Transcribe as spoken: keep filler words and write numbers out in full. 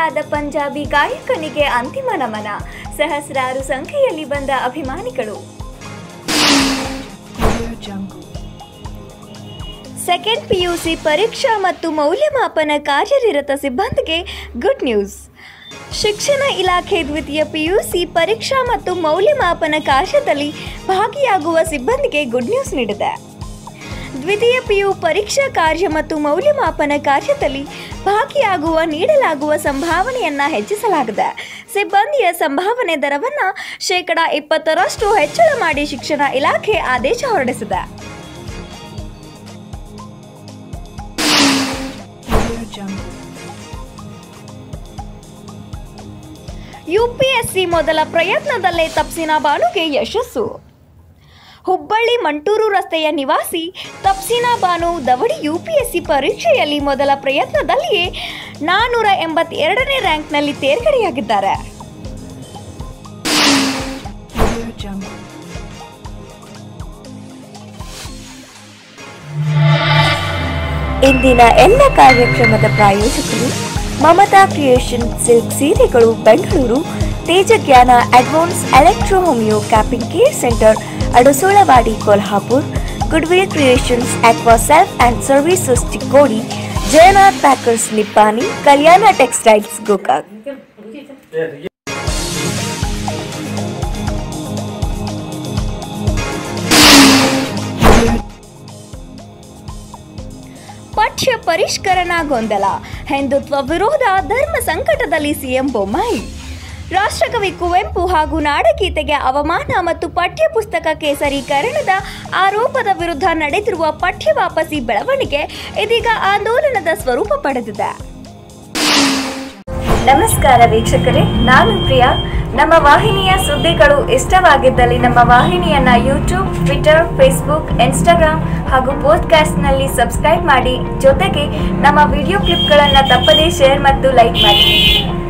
ಅಮರರಾದ ಪಂಜಾಬಿ ಗಾಯಕನಿಗೆ ಅಂತಿಮ ನಮನ. ಸಹಸ್ರಾರು ಸಂಖ್ಯೆಯಲ್ಲಿ ಬಂದ ಅಭಿಮಾನಿಗಳು. ಸೆಕೆಂಡ್ ಪಿಯುಸಿ ಪರೀಕ್ಷಾ ಮತ್ತು ಮೌಲ್ಯಮಾಪನ ಕಾರ್ಯನಿರತ ಸಿಬ್ಬಂದಿಗೆ ಗುಡ್ ನ್ಯೂಸ್. ಶಿಕ್ಷಣ ಇಲಾಖೆ ದ್ವಿತೀಯ ಪಿಯುಸಿ ಪರೀಕ್ಷಾ ಮತ್ತು ಮೌಲ್ಯಮಾಪನ ಕಾರ್ಯದಲ್ಲಿ ಭಾಗಿಯಾಗುವ ಸಿಬ್ಬಂದಿಗೆ ಗುಡ್ ನ್ಯೂಸ್ ನೀಡಿದೆ. ದ್ವಿತೀಯ ಪಿಯು ಪರೀಕ್ಷಾ ಕಾರ್ಯ ಮತ್ತು ಮೌಲ್ಯಮಾಪನ ಕಾರ್ಯದಲ್ಲಿ ಭಾಗಿಯಾಗುವ ನೀಡಲಾಗುವ ಸಂಭಾವನೆಯನ್ನು ಹೆಚ್ಚಿಸಲಾಗಿದೆ. ಸಿಬ್ಬಂದಿಯ ಸಂಭಾವನೆ ದರವನ್ನು ಶೇಕಡ ಇಪ್ಪತ್ತರಷ್ಟು ಹೆಚ್ಚಳ ಮಾಡಿ ಶಿಕ್ಷಣ ಇಲಾಖೆ ಆದೇಶ ಹೊರಡಿಸಿದೆ. ಯುಪಿಎಸ್ಸಿ ಮೊದಲ ಪ್ರಯತ್ನದಲ್ಲೇ ತಪ್ಸಿನಾ ಬಾನುಗೆ ಯಶಸ್ಸು. ಹುಬ್ಬಳ್ಳಿ ಮಂಟೂರು ರಸ್ತೆಯ ನಿವಾಸಿ ತಪ್ಸಿನಾ ಬಾನು ದವಡಿ ಯುಪಿಎಸ್ಸಿ ಪರೀಕ್ಷೆಯಲ್ಲಿ ಮೊದಲ ಪ್ರಯತ್ನದಲ್ಲಿಯೇ ನಾನ್ನೂರ ಎಂಬತ್ತೆರಡನೇ ರ್ಯಾಂಕ್ನಲ್ಲಿ ತೇರ್ಗಡೆಯಾಗಿದ್ದಾರೆ. ಇಂದಿನ ಎಲ್ಲ ಕಾರ್ಯಕ್ರಮದ ಪ್ರಾಯೋಜಕರು ಮಮತಾ ಕ್ರಿಯೇಷನ್ ಸಿಲ್ಕ್ ಸೀರೆಗಳು Bengaluru, Tejajnana advance electro homeo capping care centre Adasolawadi Kolhapur, goodwill creations aqua self and services Chikkodi, Jayanath packers Nippani, Kalyana textiles Gokak. ಪಠ್ಯ ಪರಿಷ್ಕರಣಾ ಗೊಂದಲ, ಹಿಂದುತ್ವ ವಿರೋಧ, ಧರ್ಮ ಸಂಕಟದಲ್ಲಿ ಸಿಎಂ ಬೊಮ್ಮಾಯಿ. ರಾಷ್ಟ್ರಕವಿ ಕುವೆಂಪು ಹಾಗೂ ನಾಡಗೀತೆಗೆ ಅವಮಾನ ಮತ್ತು ಪಠ್ಯ ಪುಸ್ತಕ ಕೇಸರೀಕರಣದ ಆರೋಪದ ವಿರುದ್ಧ ನಡೆದಿರುವ ಪಠ್ಯ ವಾಪಸಿ ಬೆಳವಣಿಗೆ ಇದೀಗ ಆಂದೋಲನದ ಸ್ವರೂಪ ಪಡೆದಿದೆ. ನಮಸ್ಕಾರ ವೀಕ್ಷಕರೇ, ನಾನು ಪ್ರಿಯಾ. ನಮ್ಮ ವಾಹಿನಿಯ ಸುದ್ದಿಗಳು ಇಷ್ಟವಾಗಿದ್ದಲ್ಲಿ ನಮ್ಮ ವಾಹಿನಿಯನ್ನ ಯೂಟ್ಯೂಬ್, ಟ್ವಿಟರ್, ಫೇಸ್ಬುಕ್, ಇನ್ಸ್ಟಾಗ್ರಾಮ್ ಹಾಗೂ ಪಾಡ್ಕಾಸ್ಟ್ನಲ್ಲಿ ಸಬ್ಸ್ಕ್ರೈಬ್ ಮಾಡಿ. ಜೊತೆಗೆ ನಮ್ಮ ವಿಡಿಯೋ ಕ್ಲಿಪ್ಗಳನ್ನು ತಪ್ಪದೇ ಶೇರ್ ಮತ್ತು ಲೈಕ್ ಮಾಡಿ.